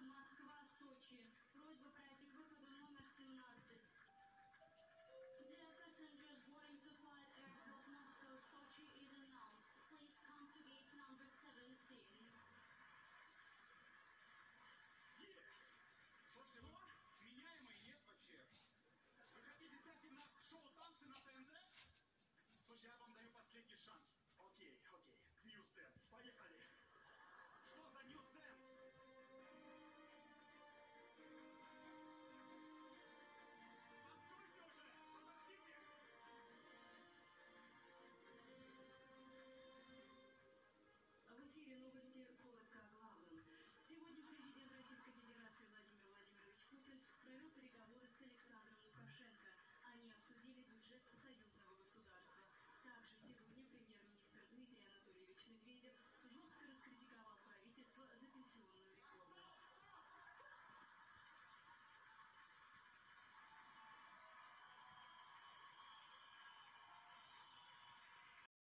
Москва-Сочи. Просьба пройти к выходу номер 17. Dear passengers boarding to flight airport Moscow-Sochi is announced. Please come to gate number 17. Слушайте, ну, меняемой нет вообще. Вы хотите взять на шоу танцы на ТНТ? Слушай, я вам даю последний шанс. Окей. News Dance. Поехали. Что за News Dance? Танцуйте уже! Подождите! В эфире новости коротко о главном. Сегодня президент Российской Федерации Владимир Владимирович Путин провел переговоры с Александром Лукашенко. Они обсудили бюджет союзного государства. Также сегодня премьер-министр Дмитрий Анатольевич Медведев